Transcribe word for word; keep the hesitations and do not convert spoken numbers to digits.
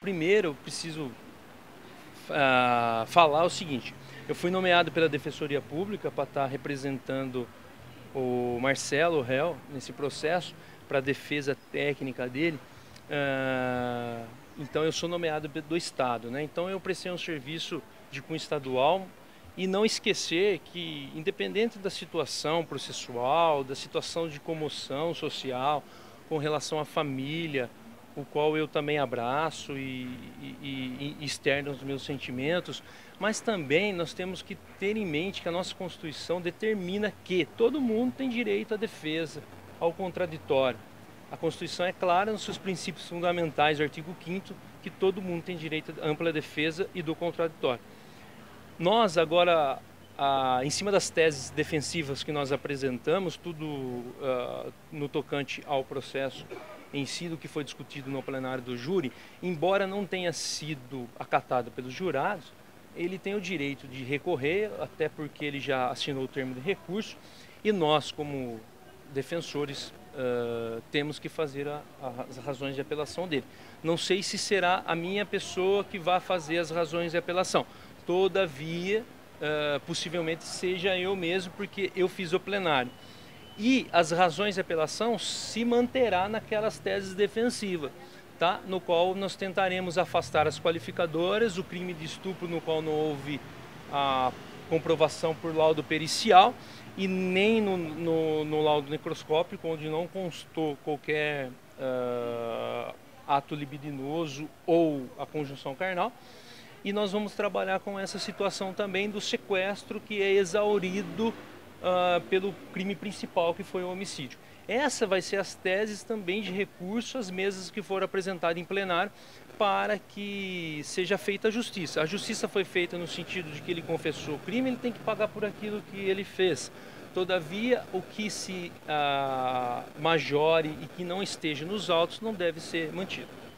primeiro eu preciso uh, falar o seguinte: eu fui nomeado pela Defensoria Pública para estar representando o Marcelo, o réu, nesse processo, para a defesa técnica dele. Uh, então eu sou nomeado do Estado, né? Então eu prestei um serviço de cunho estadual. E não esquecer que, independente da situação processual, da situação de comoção social com relação à família, o qual eu também abraço e, e, e externo os meus sentimentos, mas também nós temos que ter em mente que a nossa Constituição determina que todo mundo tem direito à defesa, ao contraditório. A Constituição é clara nos seus princípios fundamentais, artigo quinto, que todo mundo tem direito à ampla defesa e do contraditório. Nós agora, ah, em cima das teses defensivas que nós apresentamos, tudo ah, no tocante ao processo em si, do que foi discutido no plenário do júri, embora não tenha sido acatado pelos jurados, ele tem o direito de recorrer, até porque ele já assinou o termo de recurso, e nós, como defensores, uh, temos que fazer a, a, as razões de apelação dele. Não sei se será a minha pessoa que vai fazer as razões de apelação. Todavia, uh, possivelmente seja eu mesmo, porque eu fiz o plenário. E as razões de apelação se manterá naquelas teses defensivas, tá? No qual nós tentaremos afastar as qualificadoras, o crime de estupro no qual não houve a comprovação por laudo pericial e nem no, no, no laudo necroscópico, onde não constou qualquer uh, ato libidinoso ou a conjunção carnal. E nós vamos trabalhar com essa situação também do sequestro, que é exaurido uh, pelo crime principal, que foi o homicídio. Essa vai ser as teses também de recurso, as mesas que foram apresentadas em plenário, para que seja feita a justiça. A justiça foi feita no sentido de que ele confessou o crime, ele tem que pagar por aquilo que ele fez. Todavia, o que se uh, majore e que não esteja nos autos não deve ser mantido.